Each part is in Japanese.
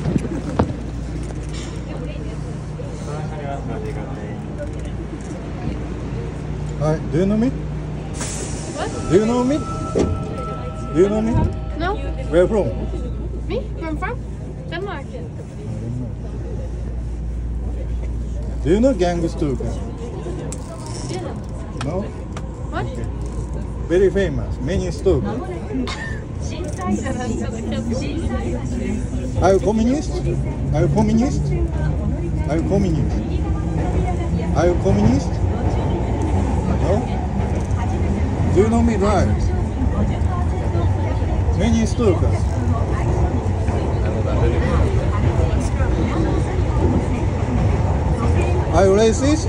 Hi, do you know me? What? Do you know me? Do you know me? No. Where from? Me? Where I'm from? Denmark. Do you know Gangstuka? Yeah. No? What? Very famous, many Stuka. Are you communist? Are you communist? Are you communist? Are you communist? No? Do you know me right? Many Stukas. Are you racist?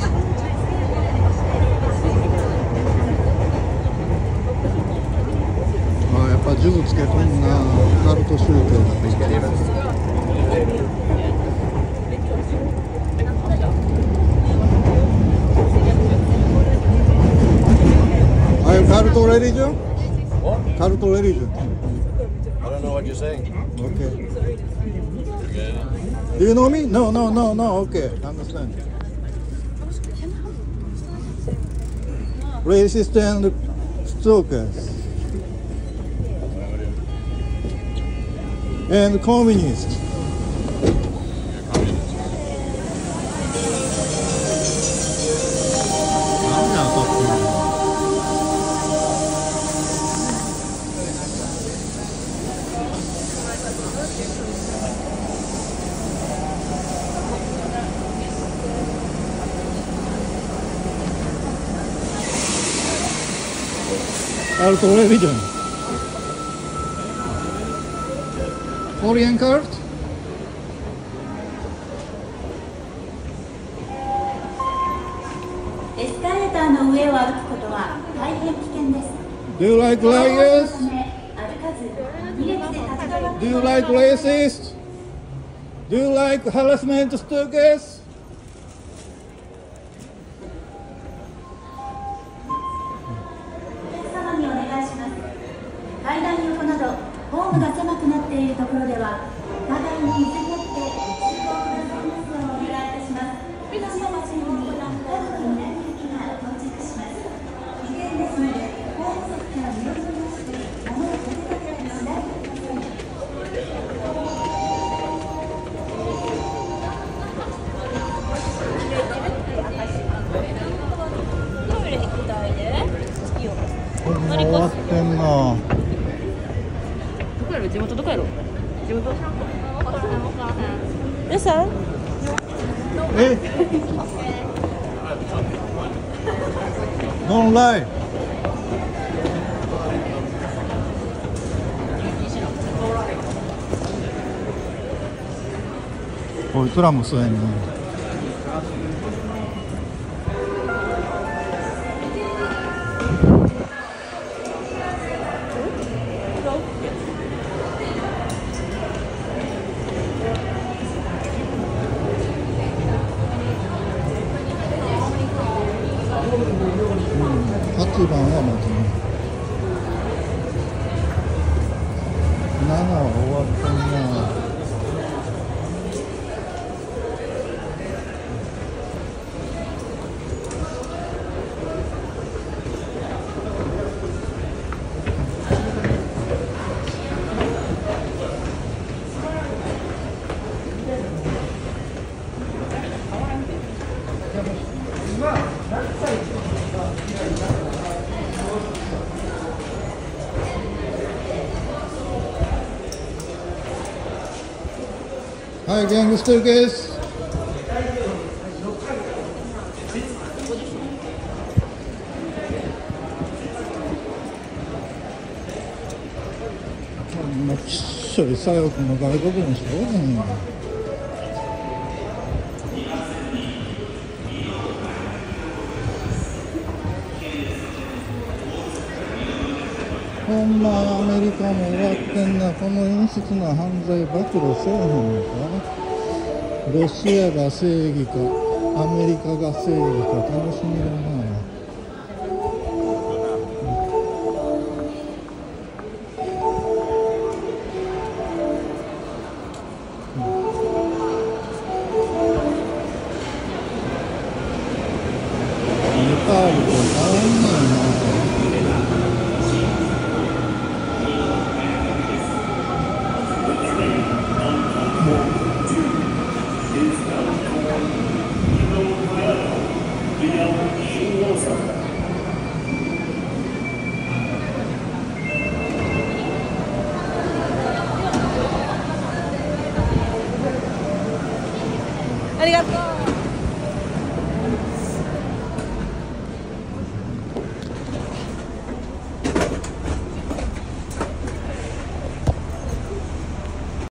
あ、やっぱ数珠つけとんな、カルト宗教だって言ってる。Are you cult religion? What? Cult religion. I don't know what you're saying. Okay. Do you know me? No, no, no, no. Okay, understand. Racist and stalkers. And communist. Cult religion. Korean cult? Do you like liars? Do you like racist? Do you like harassment stalkers?終わってんな。 どこやろ？地元どこやろ？地元？えさ？ え？Don't lie. こいつらもそうやねん。8番はまず7は終わったな。はい、ギャングスターです。こんなきっしょい左翼の外国の人おらへんよ。ほんまアメリカも終わってんな。この陰湿な犯罪暴露せえへんのか。ロシアが正義かアメリカが正義か楽しみだな。 がとう。